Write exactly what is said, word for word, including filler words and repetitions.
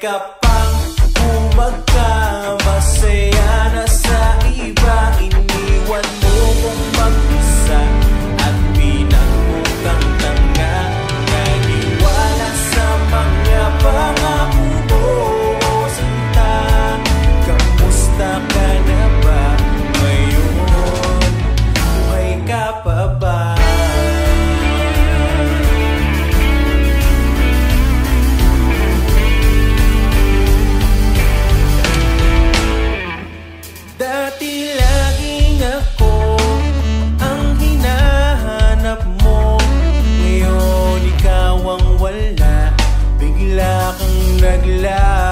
ka pang umagkamasaya na sa iba. Iniwan mo kong mag-isa at pinagmukhang tanga. Naniwala sa mga pangako mo, sinta. Kamusta ka na ba ngayon? Buhay ka pa ba? Dati laging ako ang hinahanap mo, ngayon ikaw ang wala. Bigla kang nagla